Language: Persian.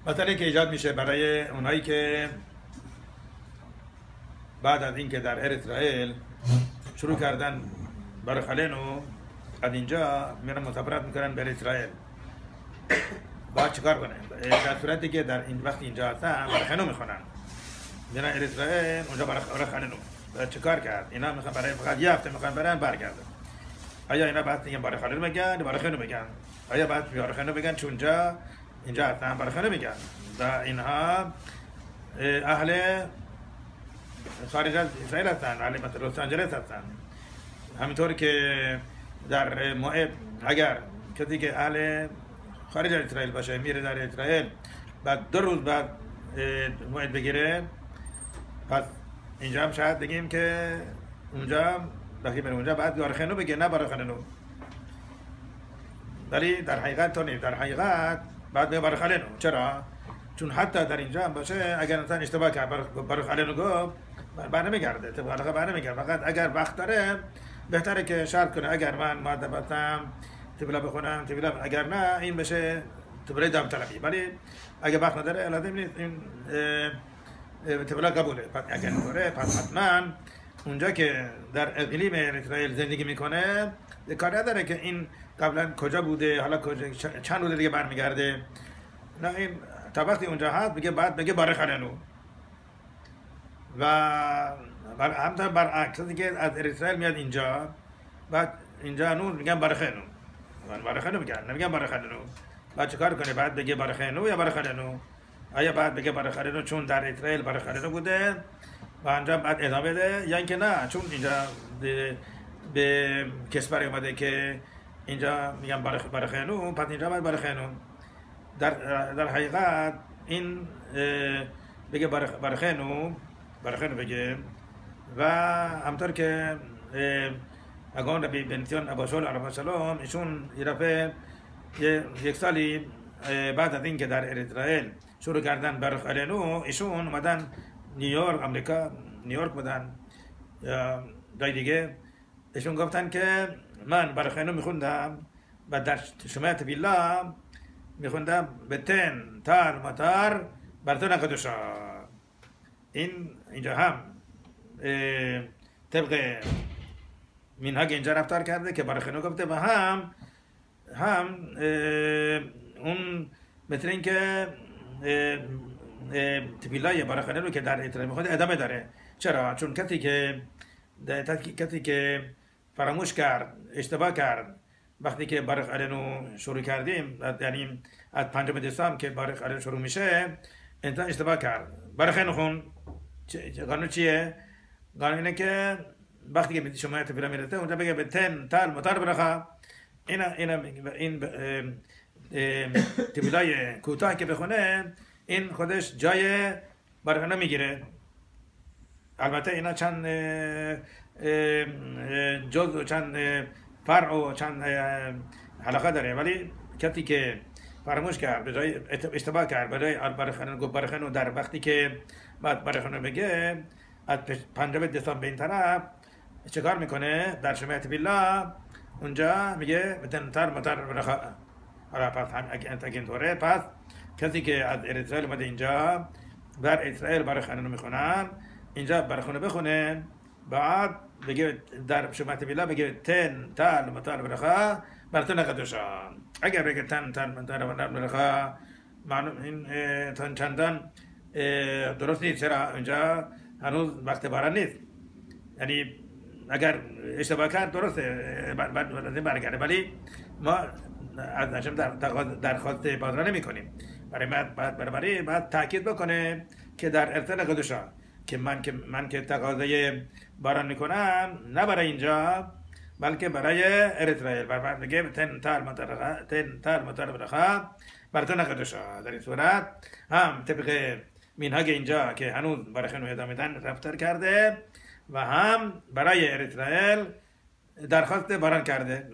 مسئله که ایجاد میشه برای اونایی که بعد از اینکه در ارسرائیل شروع کردن برای خلینو از اینجا میرن مسافرت میکنن به اسرائیل، باید چیکار کنن؟ در صورتی که در این وقت اینجا هستن برای خلینو میخونن، میرن اسرائیل اونجا برای خلینو چیکار کرد؟ اینا میخوان برای فقط یه هفته میخوان برن برگردن. آیا اینا بعد میگن برای خلینو میگن برای خلینو میگن؟ آیا بعد برای خلینو میگن چون اینجا هستن برای خلینو میگن؟ و اینها اهل خارج از اسرائیل هستن، اهل مثلا لس آنجلس هستن. همینطور که در موعد اگر کسی که اهل خارج از اسرائیل باشه میره در اسرائیل بعد 2 روز بعد موعد بگیره، پس اینجا هم شاید بگیم که اونجا وقتی بره اونجا بعد برای خلینو بگه، نه برای خلینو. ولی در حقیقت تو نیست، در حقیقت بعد بگه برای خلینو. چرا؟ چون حتی در اینجا هم باشه اگر انسان اشتباه کرد برای خلینو گفت برنمیگرده، طبقا برنمیگرده. فقط اگر وقت داره بهتره که شرط کنه اگر من مادبتم تبلا بخونم تبلا، اگر نه این بشه تبلا دام طلبی. ولی اگر وقت نداره لازم نیست این تبلا قبوله. پس اگر نکنه پس حتما اونجا که در اقلیم اسرائیل زندگی میکنه کار نداره که این قبلا کجا بوده، حالا کجا چند روز دیگه برمیگرده. نه، این تا وقتی اونجا هست بگه بعد بگه برای خلینو. و همطور برعکس که از اسرائیل میاد اینجا بعد اینجا نور میگن برای خلینو، برای خلینو میگن، نمیگن برای خلینو. بعد چیکار کنه؟ بعد بگه برای خلینو یا برای خلینو؟ آیا بعد بگه برای خلینو چون در اسرائیل برای خلینو بوده و اینجا بعد ادامه بده، یا اینکه نه چون اینجا به کشور اومده که اینجا میگن برای خلینو پس اینجا بعد برای خلینو. در حقیقت این بگه برای خلینو بگه. و همطور که اگان ربی بنتیان اباشول علیه السلام ایشون یه دفعه یک سالی بعد از اینکه در اسرائیل شروع کردن برای خلینو ایشون اومدن نیویورک، امریکا، نیویورک بودن یا جای دیگه. ایشون گفتن که من برای خلینو میخوندم و در شمایت بیلا میخوندم به تن تار مطار براتون نقدوشا. اینجا هم طبق منهج اینجا رفتار کرده که برای خلینو گفته و هم اون مثل این که تبیلای برای خلینو که در اسرائیل میخواد ادامه داره. چرا؟ چون کسی که فراموش کرد، اشتباه کرد وقتی که برای خلینو شروع کردیم، یعنی از 5 دسامبر که برای خلینو شروع میشه انسان اشتباه کرد برای خلینو خون. قانون چیه؟ قانون اینه که وقتی که شما تبیلا میرسه اونجا بگه به تن تال مطار برخا. این تبیلای کوتاه که بخونه این خودش جای برای خلینو میگیره. البته اینا چند جز و چند فرع و چند حلقه داره، ولی کسی که فراموش کرد به جای اشتباه کرد برای خلینو در وقتی که بعد برای خلینو بگه از 5 دسامبر به این طرف چیکار میکنه؟ در شمایت بیلا اونجا میگه بتن تار مطار برخا. حالا پس اگه اینطوره پس کسی که از اسرائیل اومده اینجا در اسرائیل برای خلینو میخونن اینجا برای خلینو بخونه، بعد بگه در شمایت بیلا بگه تن تال مطار برخا براتون نقدوشا. اگر بگه تن تال مطار برخا معلوم این تن چندان درست نیست. چرا؟ اینجا هنوز وقت باران نیست. یعنی اگر اشتباه کرد درسته برگرده، ولی ما از نشم درخواست بازرا نمی کنیم. برای بعد تاکید بکنه که در ارتن قدوشا که من که تقاضای باران میکنم نه برای اینجا بلکه برای اسرائیل. بعد میگه تن تال مطار برخا براتون قدوشا. در این صورت هم طبق منهج اینجا که هنوز برای خلینو ادامه میدن رفتار کرده و هم برای اسرائیل درخواست باران کرده.